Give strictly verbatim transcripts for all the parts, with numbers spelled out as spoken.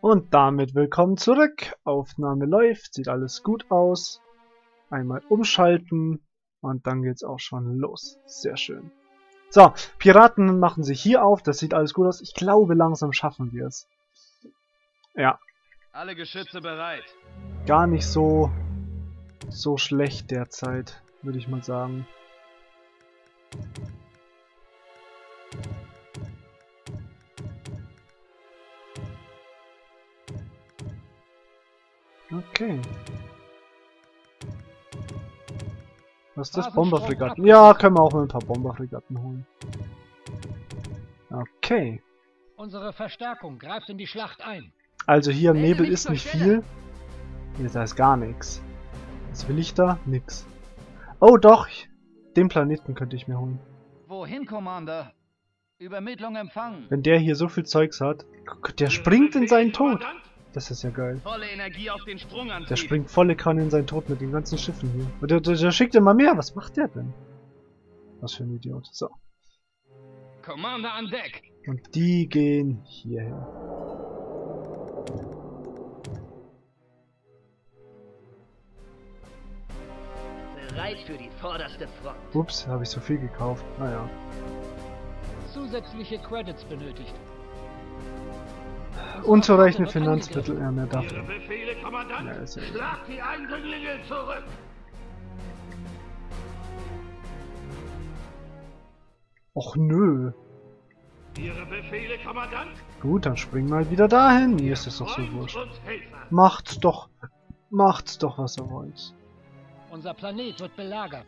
Und damit willkommen zurück. Aufnahme läuft, sieht alles gut aus. Einmal umschalten und dann geht's auch schon los. Sehr schön. So, Piraten machen sich hier auf, das sieht alles gut aus. Ich glaube, langsam schaffen wir es. Ja. Alle Geschütze bereit. Gar nicht so, so schlecht derzeit, würde ich mal sagen. Okay. Was ist das? Bomberfregatten? Ja, können wir auch mal ein paar Bomberfregatten holen. Okay. Unsere Verstärkung greift in die Schlacht ein. Also hier im Nebel ist nicht viel. Hier da ist gar nichts. Was will ich da? Nix. Oh doch! Den Planeten könnte ich mir holen. Wohin, Commander? Übermittlung empfangen. Wenn der hier so viel Zeugs hat. Der springt in seinen Tod. Das ist ja geil. Volle Energie auf den Sprungantrieb. Der springt volle Kanne in seinen Tod mit den ganzen Schiffen hier. Und der, der, der schickt immer mehr. Was macht der denn? Was für ein Idiot. So. Commander an Deck. Und die gehen hierher. Bereit für die vorderste Front. Ups, habe ich so viel gekauft. Naja. Zusätzliche Credits benötigt. Unzureichende Finanzmittel, ja, mehr Ihre dafür. Befehle, Kommandant! Ja, ist ja egal. Schlag die Eindringlinge zurück! Och nö. Ihre Befehle, Kommandant! Gut, dann springen wir halt wieder dahin. Mir ist das doch so Freund wurscht. und Helfer. Macht's doch. Macht's doch, was ihr wollt. Unser Planet wird belagert.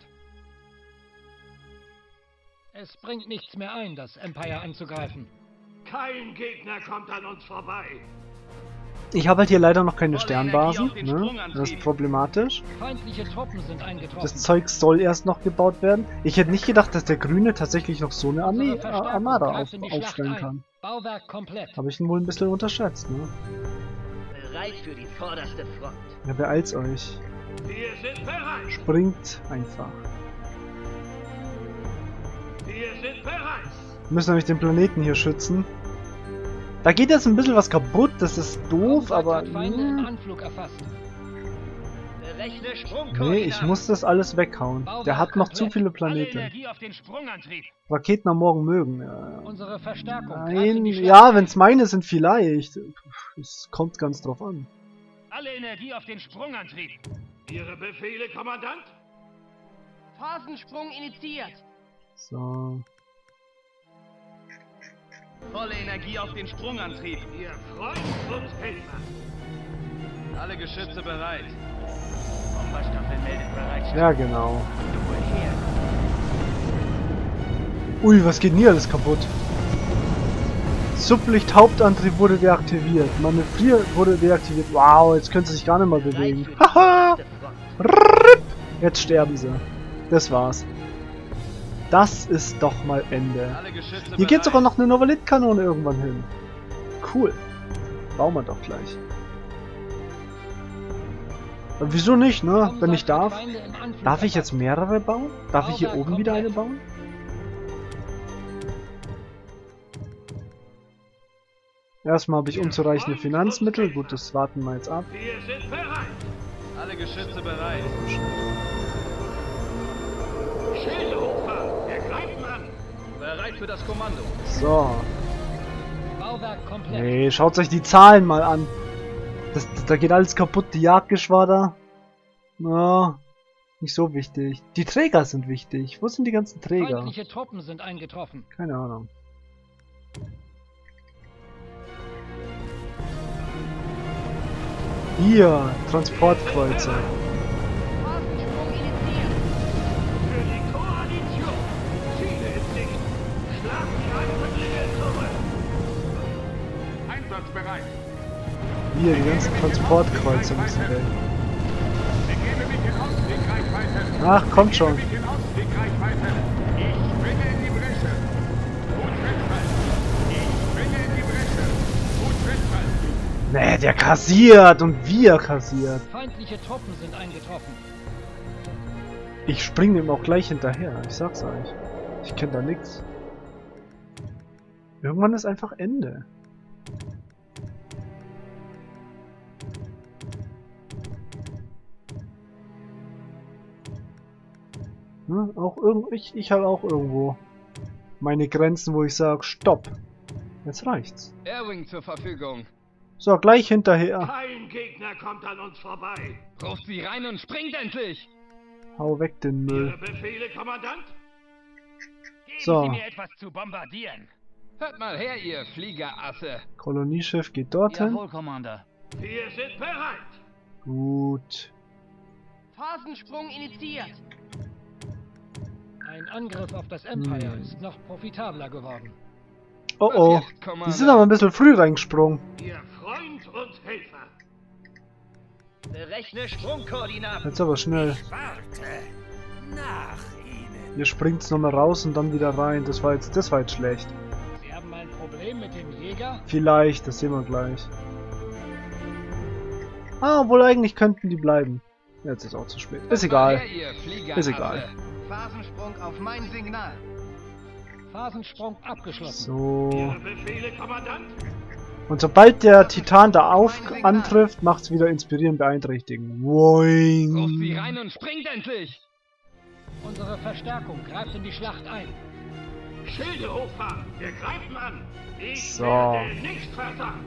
Es bringt nichts mehr ein, das Empire anzugreifen. Kein Gegner kommt an uns vorbei. Ich habe halt hier leider noch keine Volle Sternbasen. Energie auf den Ne? Sprungantrieb. Das ist problematisch. Feindliche Truppen sind eingetroffen. Das Zeug soll erst noch gebaut werden. Ich hätte nicht gedacht, dass der Grüne tatsächlich noch so eine Armee, Unsere äh, Verstärkung Armada greift auf, in die Schlacht aufstellen ein. kann. Bauwerk komplett. Habe ich ihn wohl ein bisschen unterschätzt, ne? Bereit für die vorderste Front. Ja, beeilt's euch. Wir sind bereit! Springt einfach. Wir sind bereit! Wir müssen nämlich den Planeten hier schützen. Da geht jetzt ein bisschen was kaputt, das ist doof, Raumfahrt aber... hat Feinde im Mh, Anflug erfasst. Berechne Sprungkoordinaten. nee, ich muss das alles weghauen. Der hat noch zu viele Alle Planeten. Energie auf den Sprungantrieb. Raketen am Morgen mögen. Ja. Unsere Verstärkung greift in Nein, die Schlacht ja, ein. wenn's meine sind, vielleicht. Es kommt ganz drauf an. Alle Energie auf den Sprungantrieb. Ihre Befehle, Kommandant! Phasensprung initiiert. So. Volle Energie auf den Sprungantrieb. Ihr Freund und Helfer! Alle Geschütze bereit. Bomberstaffel meldet Bereitschaft. Ja, genau. Wohl her. Ui, was geht denn hier alles kaputt? Sublicht-Hauptantrieb wurde deaktiviert. Manövrier wurde deaktiviert. Wow, jetzt können sie sich gar nicht mehr Bereit bewegen. für die Haha! vorderste Front. Jetzt sterben sie. Das war's. Das ist doch mal Ende. Alle Geschütze Hier geht bereit. sogar noch eine Novalit-Kanone irgendwann hin. Cool. Bauen wir doch gleich. Aber wieso nicht, ne? Raumfahrt Wenn ich hat darf. Feinde im Anflug Darf ich jetzt erfasst. mehrere bauen? Darf ich hier Bauwerk oben wieder eine komplett. bauen? Erstmal habe ich unzureichende Finanzmittel. Gut, das warten wir jetzt ab. Wir sind bereit! Alle Geschütze bereit. Schilde hochfahren! Wir greifen an! Bereit für das Kommando. So. Bauwerk komplett. Nee, schaut euch die Zahlen mal an. Das, das, da geht alles kaputt. Die Jagdgeschwader. Na, nicht so wichtig. Die Träger sind wichtig. Wo sind die ganzen Träger? Feindliche Truppen sind eingetroffen. Keine Ahnung. Hier, Transportkreuzer. Phasensprung initiiert. Für die Koalition! Ziele in Sicht! Schlag die Eindringlinge zurück! Einsatzbereit! Hier, die ganzen Transportkreuzer müssen weg. Begebe mich in Auswegreichweite! Ach, kommt schon. Begebe mich in Auswegreichweite! Ich springe in die Bresche! Gut festhalten! Ich springe in die Bresche! Gut festhalten! Nee, der kassiert und wir kassiert. Feindliche Truppen sind eingetroffen. Ich springe ihm auch gleich hinterher. Ich sag's euch. Ich kenne da nix. Irgendwann ist einfach Ende. Ne? Auch irgend ich, ich habe auch irgendwo meine Grenzen, wo ich sage, stopp. Jetzt reicht's. Airwing zur Verfügung. So, gleich hinterher. Kein Gegner kommt an uns vorbei. Ruft sie rein und springt endlich! Hau weg den Müll. Ihre Befehle, Kommandant? Geben So. Sie mir etwas zu bombardieren. Hört mal her, ihr Fliegerasse! Kolonieschiff geht dorthin. Jawohl, Commander. Wir sind bereit. Gut. Phasensprung initiiert. Ein Angriff auf das Empire Hm. ist noch profitabler geworden. Oh oh. Was jetzt, Commander? Die sind aber ein bisschen früh reingesprungen. Ihr Freund und Helfer. Berechne Sprungkoordinaten. Jetzt aber schnell. Warte. Nach Ihnen. Ihr springt's nochmal raus und dann wieder rein. Das war jetzt, das war jetzt schlecht. Sie haben ein Problem mit dem Jäger? Vielleicht, das sehen wir gleich. Ah, obwohl eigentlich könnten die bleiben. Jetzt ist auch zu spät. Ist Hört mal egal. her, ihr Fliegerasse. Ist egal. Phasensprung auf mein Signal. Phasensprung abgeschlossen. So. Ihre Befehle, Kommandant? Und sobald der Titan da auf antrifft, macht's wieder inspirieren, beeinträchtigen. Woing. Ruft sie rein und springt endlich! Unsere Verstärkung greift in die Schlacht ein. Schilde hochfahren. Wir greifen an. Ich So. werde nicht versagen.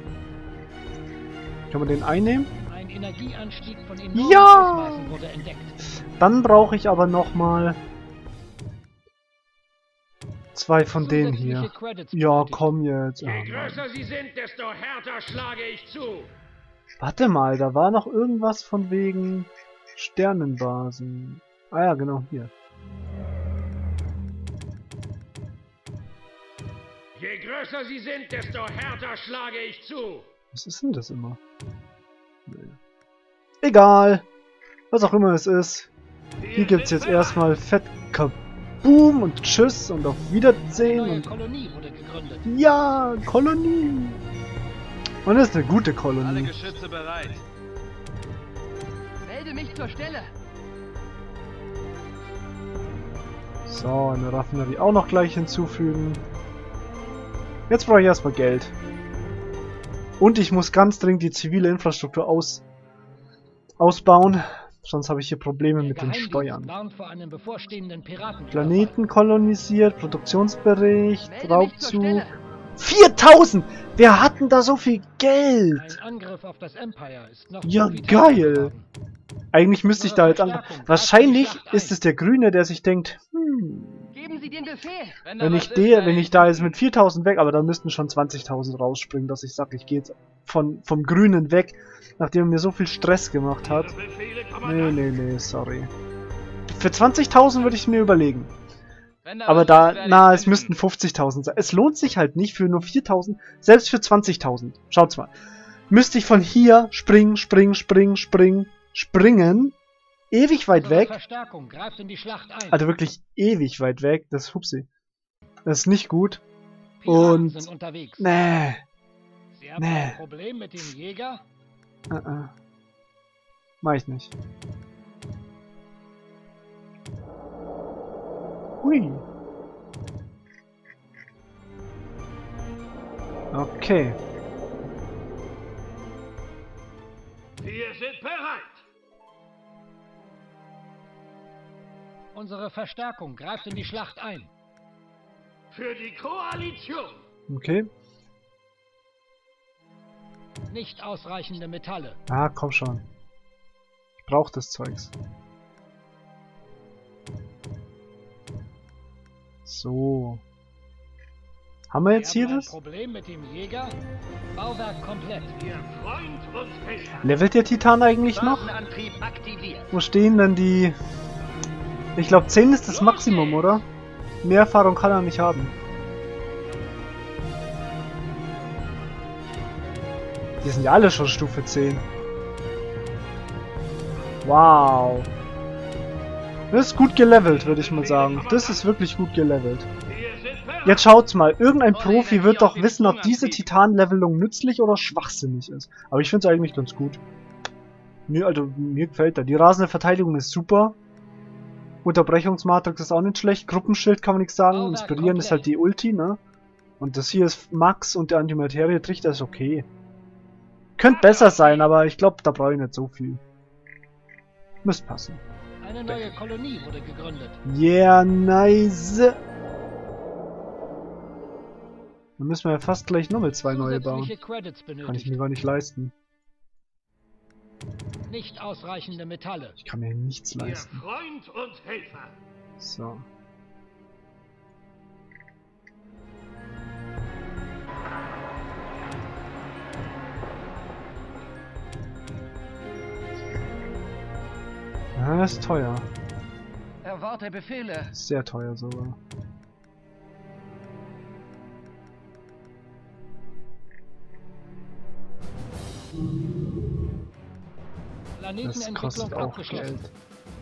Können wir den einnehmen? Ein Energieanstieg von enormen Ja! Ausmaßen wurde entdeckt. Dann brauche ich aber nochmal zwei von denen Zusätzliche hier. Credits Ja, benötigt. komm jetzt. Je Ah, Mann. größer sie sind, desto härter schlage ich zu. Warte mal, da war noch irgendwas von wegen Sternenbasen. Ah ja, genau, hier. Je größer sie sind, desto härter schlage ich zu. Was ist denn das immer? Nee. Egal. Was auch immer es ist. Hier gibt's jetzt erstmal fett Kaboom und Tschüss und auf Eine Wiedersehen neue und Kolonie wurde gegründet. ja, Kolonie. Und das ist eine gute Alle Kolonie. Geschütze bereit. Melde mich zur Stelle. So, eine Raffinerie auch noch gleich hinzufügen. Jetzt brauche ich erstmal Geld. Und ich muss ganz dringend die zivile Infrastruktur aus ausbauen. Sonst habe ich hier Probleme Der mit den Geheimdienst Steuern. warnt vor einem bevorstehenden Piraten. Planeten kolonisiert, Produktionsbericht, Melde mich zur Raubzug. Stelle. viertausend! Wer hat denn da so viel Geld? Ein Angriff auf das Empire ist noch Ja, profitabler geil. geworden. Eigentlich müsste ich da jetzt an. Wahrscheinlich ist es der Grüne, der sich denkt, hm, Geben Sie den Befehl. Wenn, da wenn was ich, ist, der, ey. wenn ich da jetzt mit viertausend weg, aber da müssten schon zwanzigtausend rausspringen, dass ich sage, ich gehe jetzt von, vom Grünen weg, nachdem er mir so viel Stress gemacht hat. Ihre Befehle, Nee, Kommandant? nee, nee, sorry. Für zwanzigtausend würde ich es mir überlegen. Wenn da Aber was da, ist, werde na, ich es finden. müssten fünfzigtausend sein. Es lohnt sich halt nicht für nur viertausend, selbst für zwanzigtausend. Schaut's mal. Müsste ich von hier springen, springen, springen, springen, springen, ewig weit Unsere weg. Verstärkung greift in die Schlacht ein. Also wirklich ewig weit weg. Das ist hupsi. Das ist nicht gut. Piraten und- sind unterwegs. Nee. Sie haben nee. ein Problem mit dem Jäger? Uh -uh. Mach ich nicht. Hui. Okay. Wir sind bereit. Unsere Verstärkung greift in die Schlacht ein. Für die Koalition. Okay. Nicht ausreichende Metalle. Ah, komm schon. Ich brauch das Zeugs. So. Haben wir jetzt Sie hier haben ein das? Problem mit dem Jäger? Bauwerk komplett. Ihr Freund und Helfer. Levelt der Titan eigentlich noch? Basenantrieb aktiviert. Wo stehen denn die... Ich glaube zehn ist das Maximum, oder? Mehr Erfahrung kann er nicht haben. Die sind ja alle schon Stufe zehn. Wow. Das ist gut gelevelt, würde ich mal sagen. Das ist wirklich gut gelevelt. Wir sind bereit. Jetzt schaut's mal, irgendein Profi wird doch wissen, ob diese Titan-Levelung nützlich oder schwachsinnig ist. Aber ich finde es eigentlich ganz gut. Mir, also, mir gefällt das. Die rasende Verteidigung ist super. Unterbrechungsmatrix ist auch nicht schlecht. Gruppenschild kann man nichts sagen. Bauwerk Inspirieren ist halt die Ulti, ne? Und das hier ist Max und der Antimaterie-Trichter ist okay. Könnte besser sein, aber ich glaube, da brauche ich nicht so viel. Müsste passen. Eine neue Kolonie wurde gegründet. Yeah, nice. Dann müssen wir ja fast gleich nochmal zwei neue bauen. Zusätzliche Credits benötigt. Kann ich mir gar nicht leisten. Nicht ausreichende Metalle. Ich kann mir nichts Ihr leisten. Freund und Helfer. So. Ja, das ist teuer. Erwarte Befehle. Sehr teuer sogar. Das Planetenentwicklung kostet auch abgeschlossen. Geld.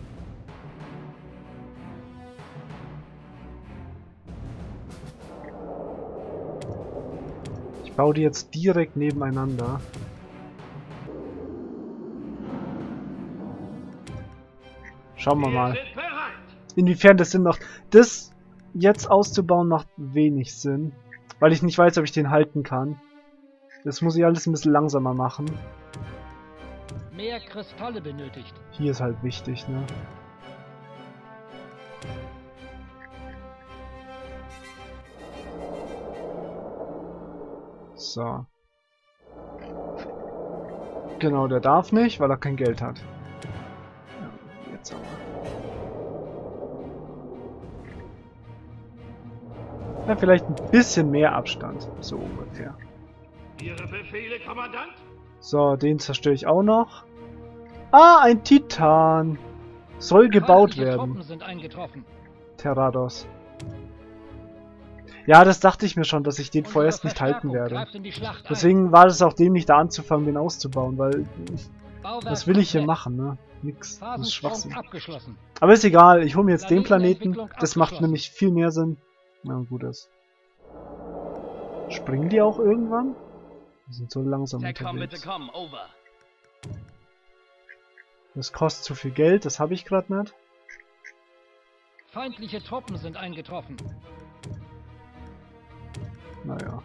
Ich baue die jetzt direkt nebeneinander. Schauen wir mal, Wir sind bereit. inwiefern das Sinn macht. Das jetzt auszubauen macht wenig Sinn, weil ich nicht weiß, ob ich den halten kann. Das muss ich alles ein bisschen langsamer machen. Mehr Kristalle benötigt. Hier ist halt wichtig, ne? So. Genau, der darf nicht, weil er kein Geld hat. Ja, jetzt aber. Ja, vielleicht ein bisschen mehr Abstand. So ungefähr. Ihre Befehle, Kommandant? So, den zerstöre ich auch noch. Ah, ein Titan. Soll gebaut Feindliche werden. Truppen sind eingetroffen. Terrados. Ja, das dachte ich mir schon, dass ich den Unsere vorerst nicht halten Verstärkung werde. greift in die Schlacht ein. Deswegen war es auch dämlich, da anzufangen, den auszubauen, weil Bauwerk was will ich hier komplett. machen, ne? Nix, das ist Phasensprung Schwachsinn. abgeschlossen. Aber ist egal, ich hole mir jetzt den Planeten. Planetenentwicklung Das macht abgeschlossen. nämlich viel mehr Sinn. Na gut ist. Springen die auch irgendwann? Die sind so langsam TACOM bitte unterwegs. kommen, over. Das kostet zu viel Geld, das habe ich gerade nicht. Feindliche Truppen sind eingetroffen. Naja.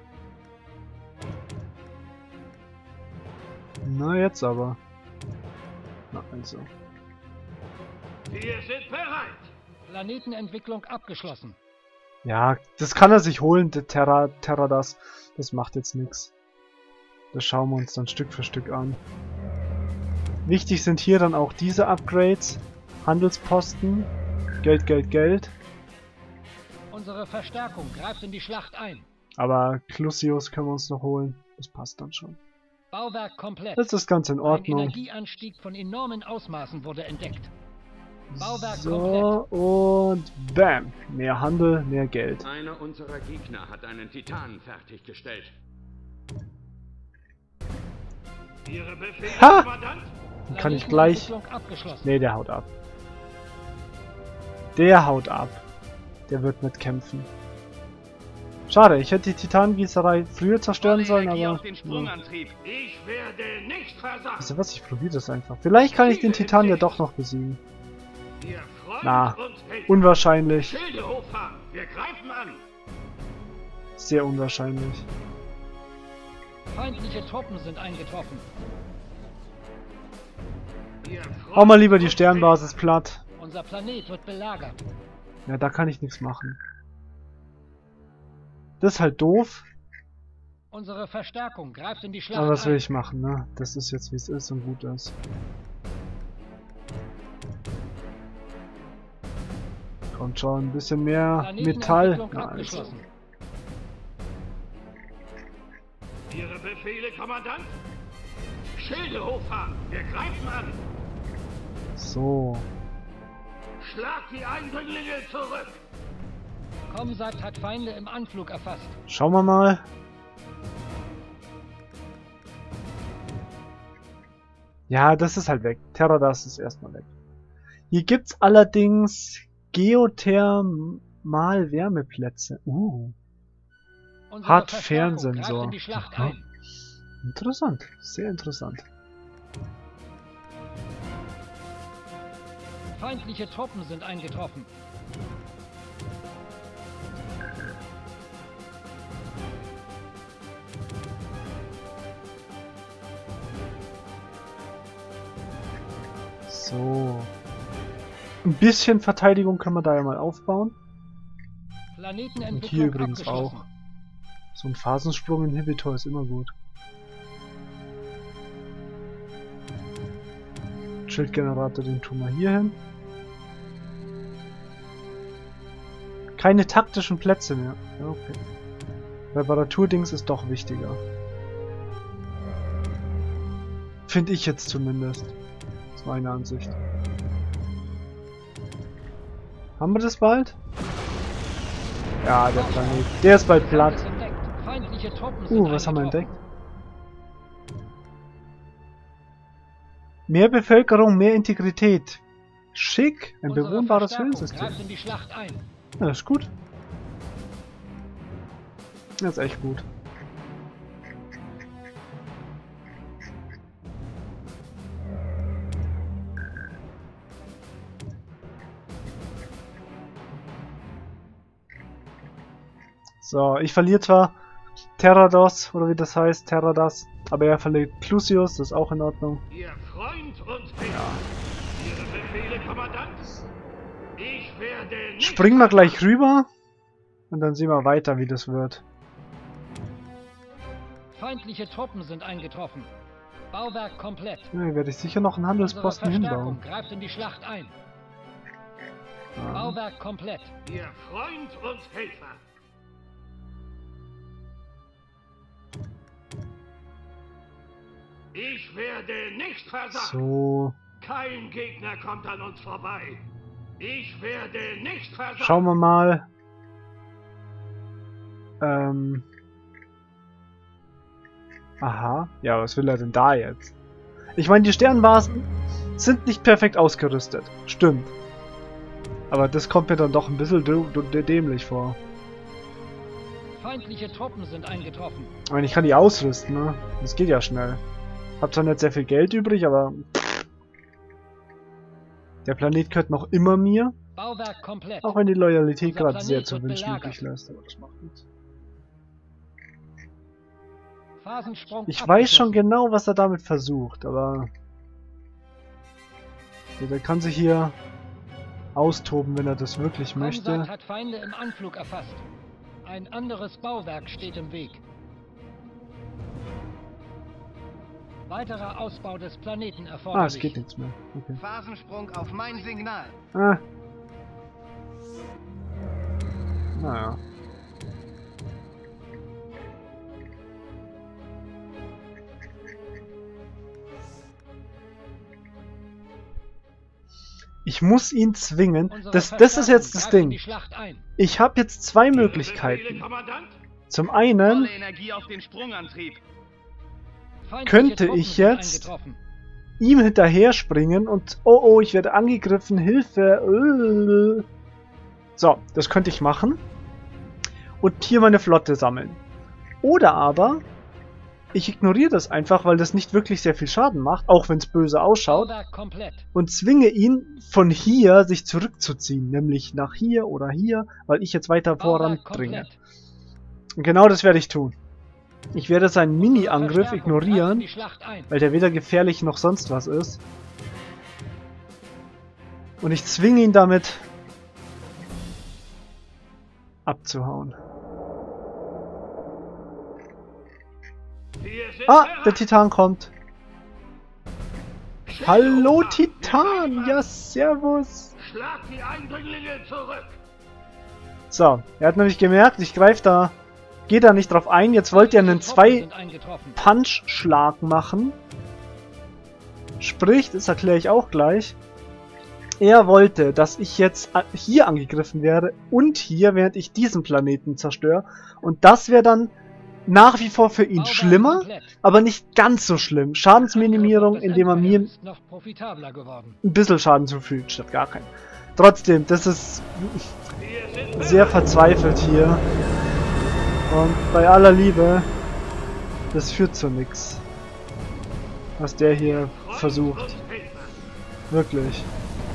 Na jetzt aber. Na also. Wir sind bereit. Planetenentwicklung abgeschlossen. Ja, das kann er sich holen, der Terra, Terra das. Das macht jetzt nichts. Das schauen wir uns dann Stück für Stück an. Wichtig sind hier dann auch diese Upgrades. Handelsposten. Geld, Geld, Geld. Unsere Verstärkung greift in die Schlacht ein. Aber Clusius können wir uns noch holen. Das passt dann schon. Bauwerk komplett. Das ist ganz in Ein Ordnung. Energieanstieg von enormen Ausmaßen wurde entdeckt. Bauwerk So, und bam. Mehr Handel, mehr Geld. Einer unserer Gegner hat einen Titan fertiggestellt. Ihre Befehle, Ha! Kommandant? Dann kann ich gleich... Planetenentwicklung abgeschlossen. Nee, der haut ab. Der haut ab. Der wird mitkämpfen. Schade, ich hätte die Titangießerei früher zerstören sollen, Volle Energie aber... auf den Ja. Sprungantrieb. Ich werde nicht versagen. Wisst ihr was, ich probiere das einfach. Vielleicht kann ich den Titan ja doch noch besiegen. Ihr Freund Na, und Helfer. unwahrscheinlich. Schilde hochfahren. Wir greifen an. Sehr unwahrscheinlich. Feindliche Truppen sind eingetroffen. Ihr Freund Hau mal lieber die und Sternbasis platt. Unser Planet wird belagert. Ja, da kann ich nichts machen. Das ist halt doof, Unsere Verstärkung greift in die Schlacht aber was will ein. ich machen, ne? Das ist jetzt wie es ist und gut ist. Kommt schon ein bisschen mehr Metall. Planetenentwicklung Na, also. abgeschlossen. Ihre Befehle, Kommandant? Schilde hochfahren. Wir greifen an. So. Schlag die Eindringlinge zurück. Comsat hat Feinde im Anflug erfasst. Schauen wir mal. Ja, das ist halt weg. Terradas ist erstmal weg. Hier gibt's allerdings Geothermal-Wärmeplätze. Uh, Unsere Hat Verstärkung Fernsensor. greift in die Schlacht Aha. ein. interessant. Sehr interessant. Feindliche Truppen sind eingetroffen. So. Ein bisschen Verteidigung können wir da ja mal aufbauen. Planetenentwicklung Und hier übrigens abgeschlossen. auch. So ein Phasensprung-Inhibitor ist immer gut. Schildgenerator, den tun wir hier hin. Keine taktischen Plätze mehr. Ja, okay. Reparaturdings ist doch wichtiger. Finde ich jetzt zumindest. Das ist meine Ansicht. Haben wir das bald? Ja, der Planet. Der ist bald platt. Feindliche Truppen sind Uh, was haben wir eingetroffen. entdeckt? Mehr Bevölkerung, mehr Integrität. Schick, ein Unsere bewohnbares Verstärkung Höhlensystem. greift in die Schlacht ein. Ja, das ist gut. Das ist echt gut. So, ich verliere zwar Terrados, oder wie das heißt, Terradas, aber er verliert Clusius, das ist auch in Ordnung. Ihr Freund und Helfer. Ihre Befehle, Kommandant. Ich werde nicht... Springen wir gleich rüber und dann sehen wir weiter, wie das wird. Feindliche Truppen sind eingetroffen. Bauwerk komplett. Ja, hier werde ich sicher noch einen Unsere Handelsposten Verstärkung hinbauen. greift in die Schlacht ein. Ja. Bauwerk komplett. Ihr Freund und Helfer. Ich werde nicht versagen. So, Kein Gegner kommt an uns vorbei. Ich werde nicht versagen. schauen wir mal. Ähm. Aha, ja, was will er denn da jetzt? Ich meine, die Sternbasen sind nicht perfekt ausgerüstet. Stimmt. Aber das kommt mir dann doch ein bisschen dämlich vor. Feindliche Truppen sind eingetroffen. Ich meine, ich kann die ausrüsten, ne? Das geht ja schnell. Hab zwar nicht sehr viel Geld übrig, aber... Der Planet gehört noch immer mir. Bauwerk komplett. Auch wenn die Loyalität Unser gerade Planet sehr zu wird wünschen belagert. übrig lässt. Aber das macht nichts. Phasensprung Ich weiß schon abgeschlossen. genau, was er damit versucht, aber... So, der kann sich hier austoben, wenn er das wirklich möchte. Comsat hat Feinde im Anflug erfasst. Ein anderes Bauwerk steht im Weg. Weiterer Ausbau des Planeten Ah, erforderlich. es geht nichts mehr. Okay. Phasensprung auf mein Signal. Ah. Naja. Ich muss ihn zwingen. Unsere Das, das ist jetzt das Verstärkung greift in Ding. die Schlacht ein. Ich habe jetzt zwei Ihre Möglichkeiten. Befehle, Kommandant. Zum einen Volle Energie auf den Sprungantrieb. Feindliche könnte Truppen ich sind jetzt- eingetroffen. ihm hinterher springen und oh oh, ich werde angegriffen, Hilfe. So, das könnte ich machen. Und hier meine Flotte sammeln. Oder aber, ich ignoriere das einfach, weil das nicht wirklich sehr viel Schaden macht, auch wenn es böse ausschaut, Bauwerk komplett. und zwinge ihn von hier sich zurückzuziehen, nämlich nach hier oder hier, weil ich jetzt weiter Bauwerk voranbringe. komplett. Und genau das werde ich tun. Ich werde seinen Unsere Mini-Angriff Verstärkung greift in ignorieren, die Schlacht ein. weil der weder gefährlich noch sonst was ist. Und ich zwinge ihn damit abzuhauen. Wir sind Ah, bereit. der Titan kommt. Schickt Hallo uns ab. Wir Titan, greifen ja an. servus. Schlagt die Eindringlinge zurück. So, er hat nämlich gemerkt, ich greife da, gehe da nicht drauf ein. Jetzt wollte er einen Feindliche Truppen zwei sind eingetroffen. Punch-Schlag machen. Sprich, das erkläre ich auch gleich. Er wollte, dass ich jetzt a- hier angegriffen werde und hier, während ich diesen Planeten zerstöre. Und das wäre dann nach wie vor für ihn Bauwerk schlimmer, komplett. aber nicht ganz so schlimm. Schadensminimierung, Angriff auf das indem er mir Empire ist noch profitabler geworden. ein bisschen Schaden zufügt, statt gar keinen. Trotzdem, das ist Wir sind sehr verzweifelt hier. Und bei aller Liebe, das führt zu nichts. Was der hier Freund versucht. und Helfer. Wirklich.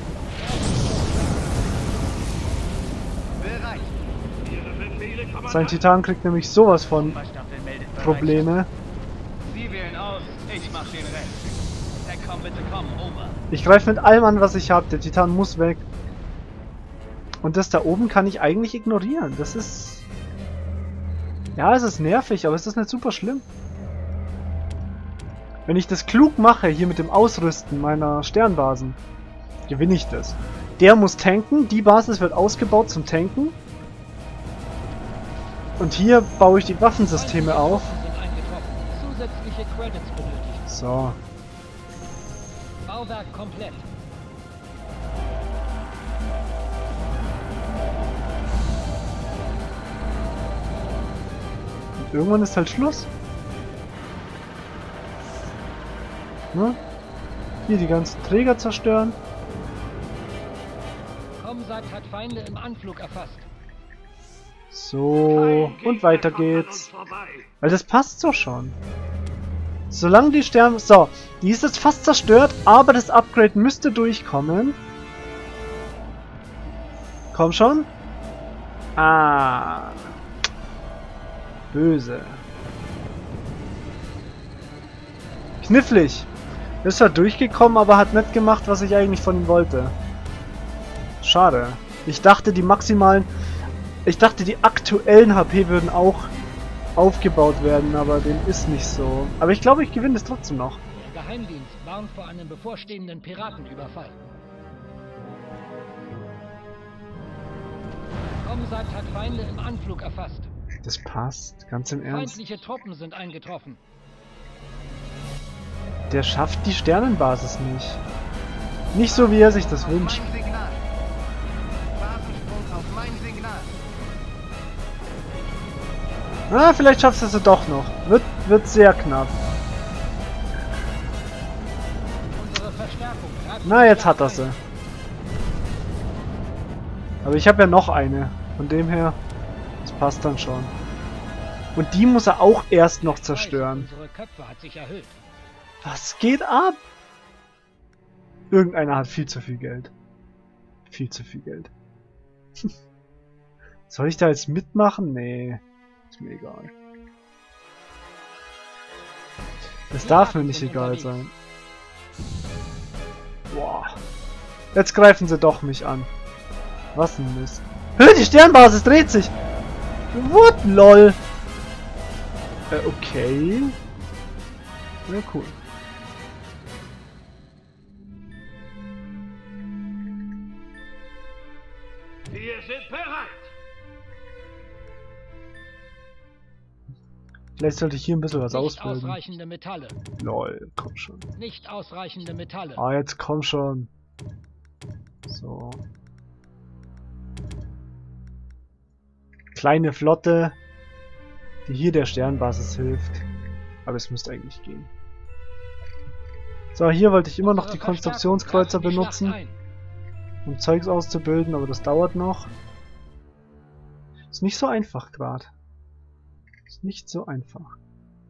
Bereit. Ihre Befehle, Kommandant. Sein Titan kriegt nämlich sowas von Bomberstaffel meldet Bereitschaft. Probleme. Sie wählen aus, ich mach den Rest. Der komm bitte komm, over. Ich greife mit allem an, was ich habe. Der Titan muss weg. Und das da oben kann ich eigentlich ignorieren. Das ist... Ja, es ist nervig, aber es ist nicht super schlimm. Wenn ich das klug mache, hier mit dem Ausrüsten meiner Sternbasen, gewinne ich das. Der muss tanken, die Basis wird ausgebaut zum Tanken. Und hier baue ich die Waffensysteme auf. Zusätzliche Credits benötigt. So. Bauwerk komplett. Und irgendwann ist halt Schluss. Ne? Hier die ganzen Träger zerstören. Comsat hat Feinde im Anflug erfasst. So, und weiter geht's. Weil das passt so schon. Solange die Sterne... So, die ist jetzt fast zerstört, aber das Upgrade müsste durchkommen. Komm schon. Ah. Böse. Knifflig. Ist zwar durchgekommen, aber hat nicht gemacht, was ich eigentlich von ihm wollte. Schade. Ich dachte, die maximalen... Ich dachte, die aktuellen H P würden auch aufgebaut werden, aber dem ist nicht so. Aber ich glaube, ich gewinne es trotzdem noch. Der Geheimdienst warnt vor einem bevorstehenden Piratenüberfall. Comsat hat Feinde im Anflug erfasst. Das passt, ganz im Ernst. Feindliche Truppen sind eingetroffen. Der schafft die Sternenbasis nicht. Nicht so, wie er sich das Auf wünscht. mein Signal. Basensprung auf mein Signal. Ah, vielleicht schaffst du es doch noch. Wird, wird sehr knapp. Unsere Verstärkung greift Na, jetzt wieder hat er ein. sie. Aber ich habe ja noch eine. Von dem her, das passt dann schon. Und die muss er auch erst noch zerstören. Unsere Köpfe hat sich erhöht. Was geht ab? Irgendeiner hat viel zu viel Geld. Viel zu viel Geld. Soll ich da jetzt mitmachen? Nee. Ist mir egal. Das darf mir nicht egal sein. Boah. Jetzt greifen sie doch mich an. Was ein Mist. Hör, die Sternbasis dreht sich! What, lol? Äh, okay. Ja, cool. Wir sind bereit. Vielleicht sollte ich hier ein bisschen was Nicht ausbilden. ausreichende Metalle. Lol, komm schon. Nicht ausreichende Metalle. Ah, jetzt komm schon. So. Kleine Flotte, die hier der Sternbasis hilft. Aber es müsste eigentlich gehen. So, hier wollte ich immer noch die Unsere Konstruktionskreuzer Verstärkung greift die benutzen, Schlacht ein. um Zeugs auszubilden, aber das dauert noch. Ist nicht so einfach gerade. Ist nicht so einfach.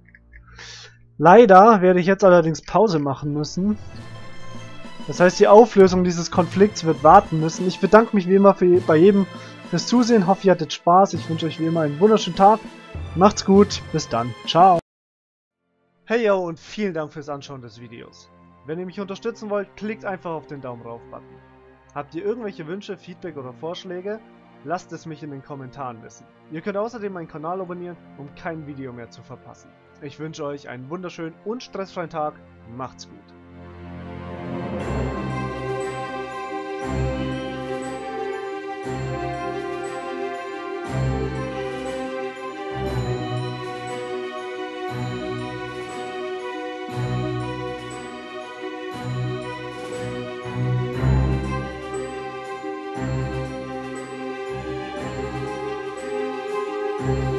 Leider werde ich jetzt allerdings Pause machen müssen. Das heißt, die Auflösung dieses Konflikts wird warten müssen. Ich bedanke mich wie immer für, bei jedem fürs Zusehen. Hoffe, ihr hattet Spaß. Ich wünsche euch wie immer einen wunderschönen Tag. Macht's gut. Bis dann. Ciao. Hey yo und vielen Dank fürs Anschauen des Videos. Wenn ihr mich unterstützen wollt, klickt einfach auf den Daumen rauf Button. Habt ihr irgendwelche Wünsche, Feedback oder Vorschläge? Lasst es mich in den Kommentaren wissen. Ihr könnt außerdem meinen Kanal abonnieren, um kein Video mehr zu verpassen. Ich wünsche euch einen wunderschönen und stressfreien Tag. Macht's gut. Thank you.